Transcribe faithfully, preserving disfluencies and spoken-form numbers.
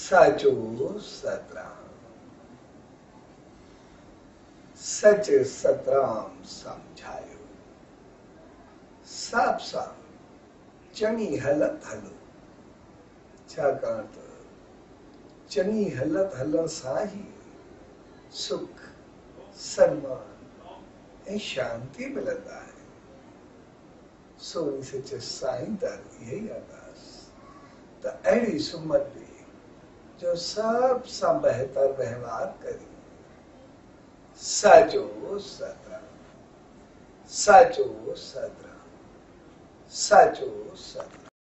साचो सतराम, सच सतराम समझायो। साफ साफ चङी हलत हलो, छाकाणि त चङी हलत हलण सां ही सुख, सन्मान ऐं शांति मिलंदा है। सो इन सच्चे साईं दर यही अरदास त अहिड़ी सुमत ॾे जो सब सां बहितर व्यवहार करी। साचो सतराम, साचो सतराम, साचो सतराम।